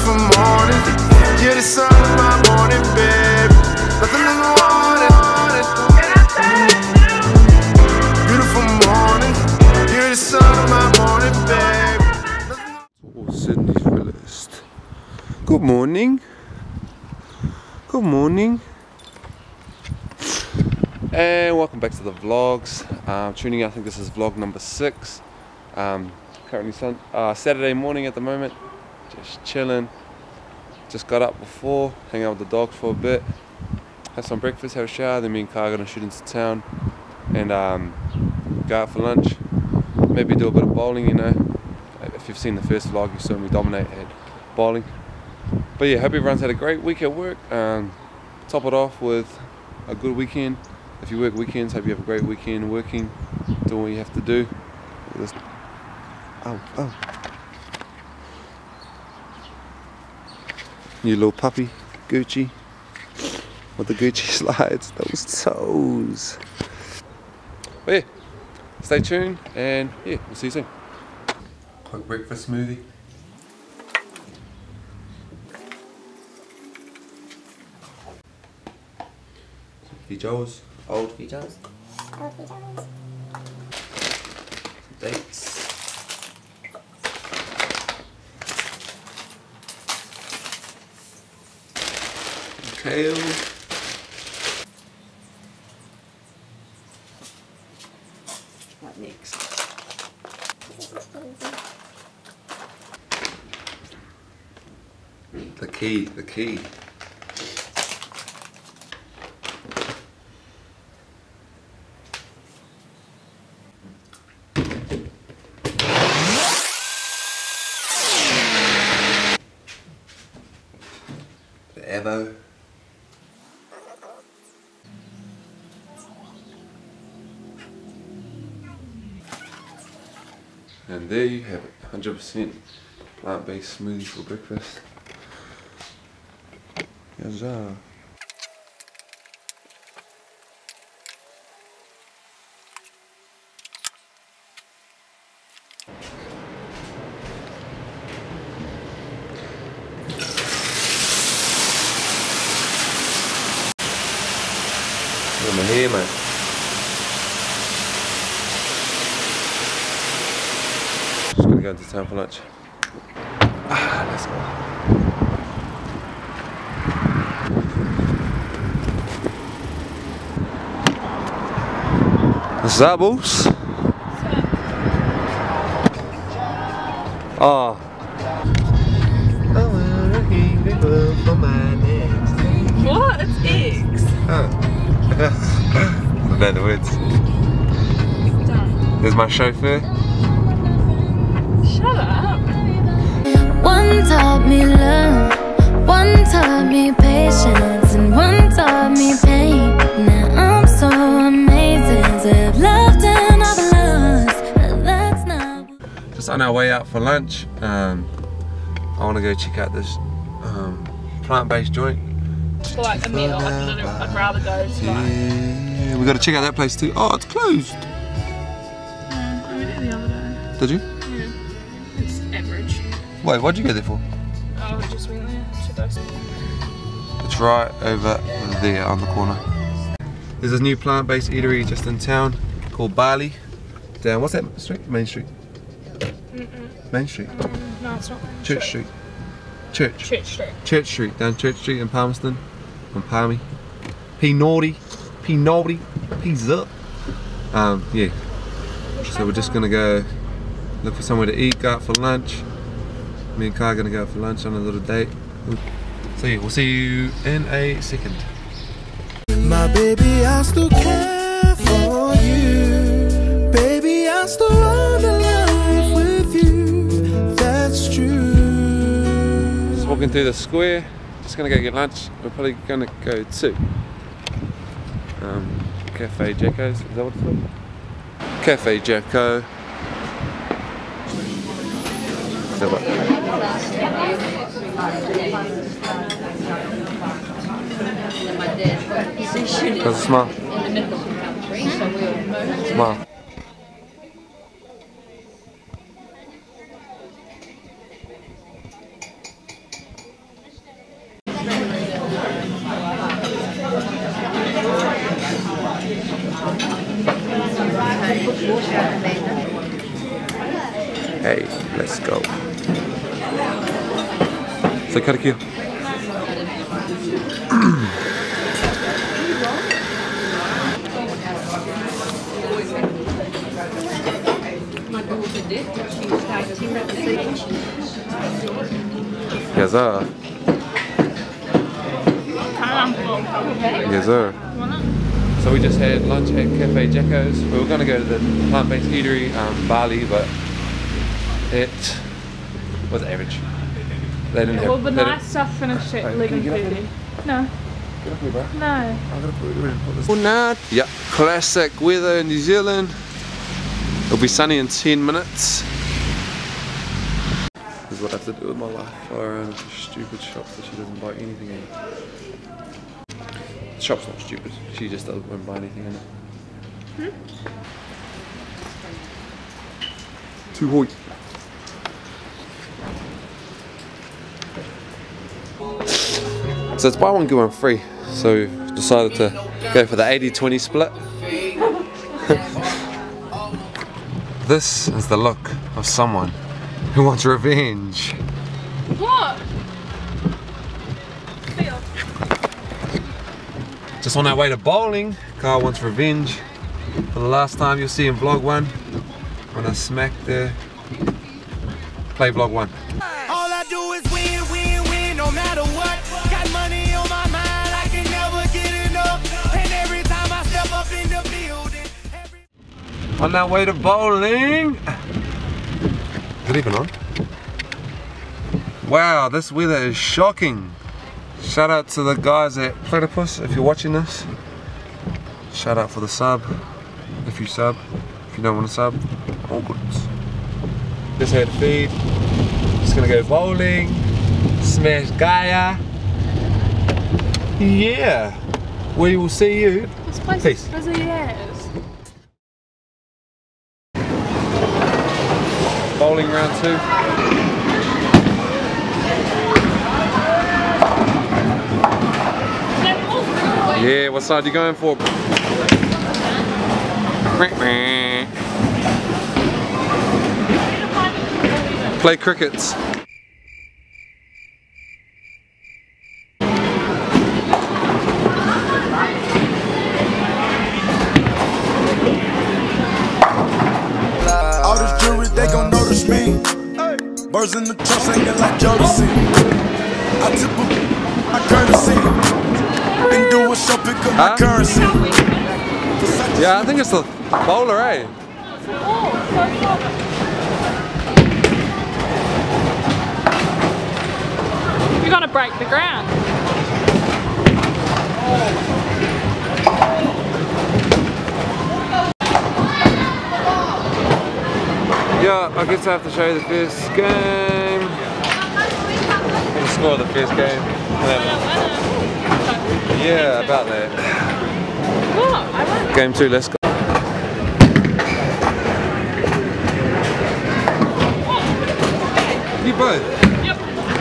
Beautiful morning, you're the sun of my morning, babe. Nothing is wanted. Beautiful morning, you're the sun of my morning, babe. Sydney's realist. Good morning. Good morning. And welcome back to the vlogs. Tuning in, I think this is vlog number 6. Currently Saturday morning at the moment. Just chilling. Just got up before, hang out with the dogs for a bit. Have some breakfast, have a shower, then me and Kai are gonna shoot into town and go out for lunch. Maybe do a bit of bowling, you know. If you've seen the first vlog, you saw me dominate at bowling. But yeah, hope everyone's had a great week at work. Top it off with a good weekend. If you work weekends, hope you have a great weekend working, doing what you have to do. Oh. New little puppy, Gucci, with the Gucci slides, those toes. But yeah, stay tuned and yeah, we'll see you soon. Quick breakfast smoothie. Vijos. Old Vijos. Old Vijos. Dates. Kale. What next? The key. The Evo. And there you have it, 100% plant-based smoothie for breakfast. Yes, sir. Look at my hair, man. Just gonna go into town for lunch. Let's go. What's up, boss? Oh. What? It's eggs. Bad words. Done. There's my chauffeur. Shut up. One taught me love, one taught me patience, and one taught me pain. Now I'm so amazing to have loved and I've lost, but that's not. Just on our way out for lunch. I want to go check out this plant-based joint. For like a meal, I'd rather go to Yeah, we got to check out that place too. Oh, it's closed. I went there the other day. Did you? Yeah. It's average. Wait, what'd you go there for? Oh, we just went there to go see. It's right over there on the corner. There's a new plant-based eatery just in town called Bali. Down, what's that street? Main Street? Main Street? No, it's not. Church Street. Church Street, down Church Street in Palmerston, on Palmy. P naughty, P's up. Yeah. So we're just gonna go look for somewhere to eat, go out for lunch. Me and Kai are gonna go out for lunch on a little date. So yeah, we'll see you in a second. My baby, I still care for you. Baby, I still run the life with you. That's true. Just walking through the square. Just gonna go get lunch. We're probably gonna go to Cafe Jacko's. Is that what it's called? Cafe Jacko. How's it smell? Smell. go. Say karakia. Yes, sir. Yes, sir. So we just had lunch at Cafe Jacko's. We were going to go to the plant-based eatery, Bali, but it was average. They didn't have. Well, the nice stuff finished at 11:30. No. Get off me, bro. No. I'm gonna put this. Good night. Yeah, classic weather in New Zealand. It'll be sunny in 10 minutes. This is what I have to do with my life. Follow her around to stupid shops that she doesn't buy anything in. The shop's not stupid. She just won't buy anything in it. Too hot. So it's buy one get one free. So we've decided to go for the 80-20 split. This is the look of someone who wants revenge. What? Just on our way to bowling, Carl wants revenge for the last time. You'll see in vlog 1 when I smacked the play vlog 1. All I do is win, win, win, no matter what. Got money on my mind, I can never get enough. And every time I step up in the building, On our way to bowling. Is it even on? Wow, this weather is shocking. Shout out to the guys at Platypus if you're watching this. Shout out for the sub. If you sub. If you don't want to sub, all good. Just had a feed. Just gonna go bowling. Smash Gaia. Yeah. We will see you. This place Peace. is busy as. Bowling round 2. Yeah, what side are you going for? Play crickets. all this jewelry, they gon' notice me. Birds in the trunk singing like Jodeci. I tip my courtesy. And do a show, pick up my currency. Yeah, I think it's the bowler, eh? You gotta break the ground. Yeah, I guess I have to show you the first game. The score of the first game. Yeah, about that. What? I won. Game 2, let's go. You both? Yep.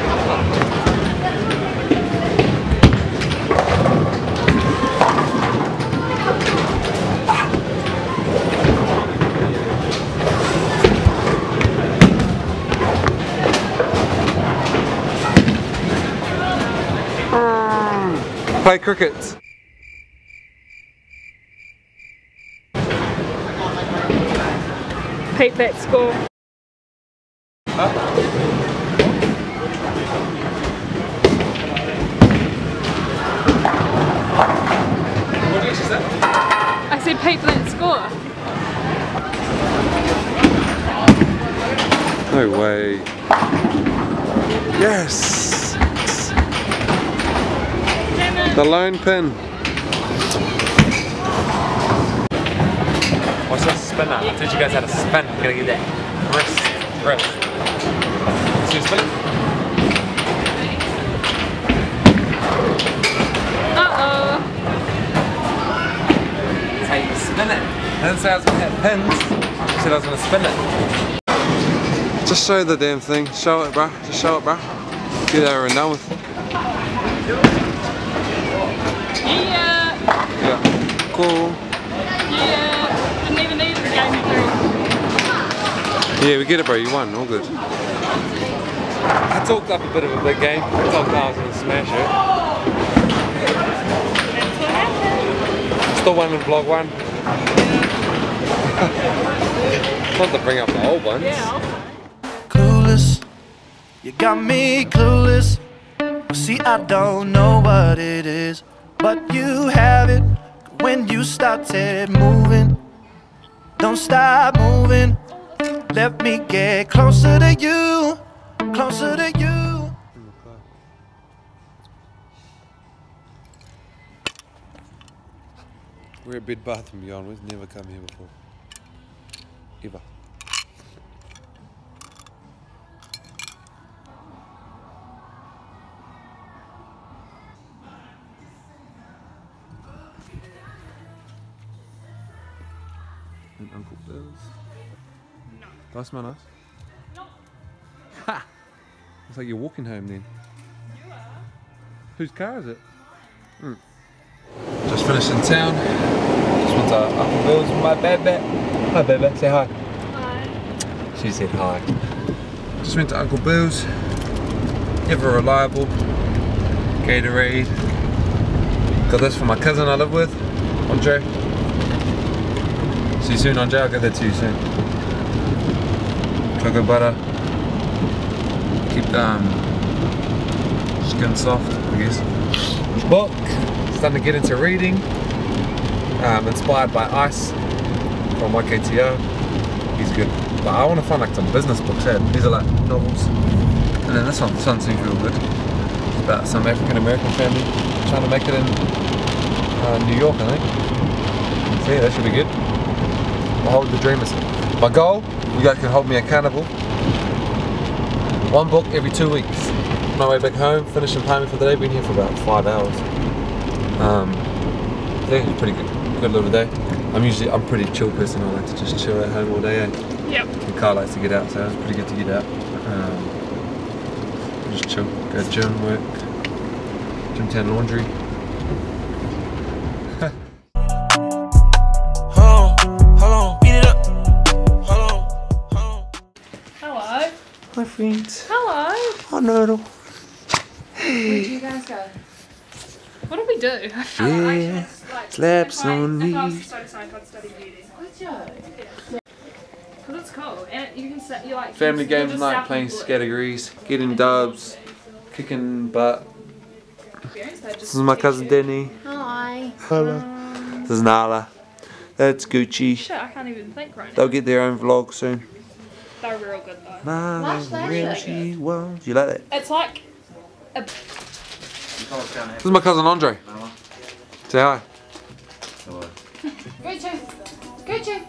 Play cricket. Peep that score. What did you say? I said peep that score. No way. Yes! The lone pin. What's a spinner? I teach you guys how to spin. You gotta get that wrist. See you spin it? Uh-oh. That's how you spin it. I didn't say I was gonna hit pins. I said I was gonna spin it. Just show the damn thing. Show it, bruh. Just show it, bruh. Get over and done with. Yeah. Yeah. Cool. Yeah. Didn't even need it to game 3. Yeah, we get it, bro. You won. All good. talked up a bit of a big game. I thought I was going to smash it. That's what happened. Still one in vlog 1. Not to bring up the old ones. Yeah. Clueless, you got me clueless. See, I don't know what it is, but you have it when you started moving. Don't stop moving. Let me get closer to you, closer to you. We're at Bed Bath & Beyond. We've never come here before. Ever. And Uncle Bill's. No. Do I smell nice? No. Ha! It's like you're walking home then. You are. Whose car is it? Just finished in town. Just went to Uncle Bill's with my baby. Hi baby, say hi. Hi. She said hi. Just went to Uncle Bill's. Ever reliable. Gatorade. Got this for my cousin I live with, Andre. See you soon, Andre. I'll get that to you soon. Cocoa butter. Keep the skin soft, I guess. Book. Starting to get into reading. Inspired by Ice from YKTO. He's good. But I want to find like some business books. These are like novels. And then this one seems real good. It's about some African American family trying to make it in New York, I think. So yeah, that should be good. I'll hold the dreamers. My goal, you guys can hold me accountable. One book every 2 weeks. On my way back home, finishing payment for the day, been here for about 5 hours. Yeah, it's pretty good little day. I'm pretty chill person, I like to just chill at home all day. Yep. And Carl likes to get out, so it's pretty good to get out. Just chill, go to gym, work, gym town laundry. Hello. Hi friends. Hello. Hi Noodle. Where do you guys go? What do we do? Yeah, slaps on If I was me. to study science, I'd study beauty. Good job. Because it's cool. And you can set, you like... Family you games just night, self- playing categories, getting dubs, kicking butt. This is my cousin Denny. Hi. Hello. This is Nala. That's Gucci. Shit, I can't even think right now. They'll get their own vlog soon. They're real good though. Nala, Flash where that. she was. You like that? It's like... A, This is my cousin Andre. Say hi. Gucci. Gucci.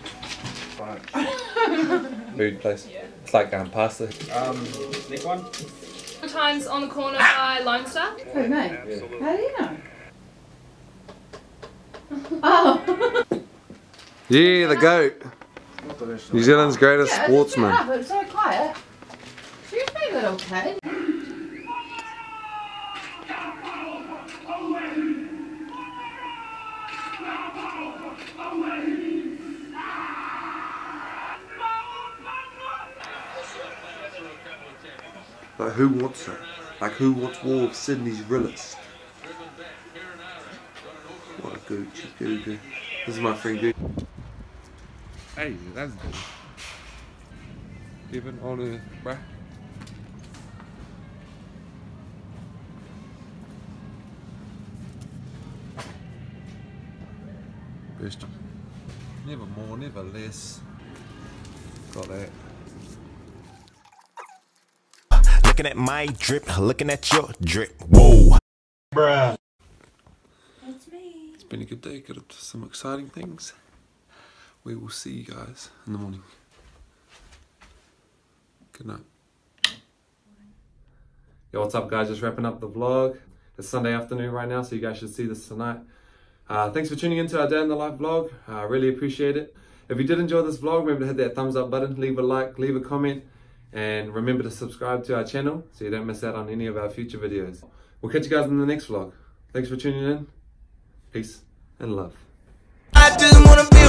Food place. It's like pasta. Next one. sometimes on the corner by Lone Star. Who, me? How do you know? Oh. Yeah, the goat. New Zealand's greatest Yeah, sportsman. Just get up, it's so quiet. Excuse me, little kid. Like who wants it? Like who wants war of Sydney's realest? What a Gucci Gugu. This is my friend Gugu. Hey, that's good. Even on the bruh. Best. Never more, never less. Got that. Looking at my drip, looking at your drip. Whoa. Bruh. It's me. It's been a good day, got up to some exciting things. We will see you guys in the morning. Good night. Yo, what's up guys? Just wrapping up the vlog. It's Sunday afternoon right now, so you guys should see this tonight. Thanks for tuning into our Day in the Life vlog. I really appreciate it. If you did enjoy this vlog, remember to hit that thumbs up button, leave a like, leave a comment, and remember to subscribe to our channel so you don't miss out on any of our future videos. We'll catch you guys in the next vlog. Thanks for tuning in. Peace and love. I just wanna be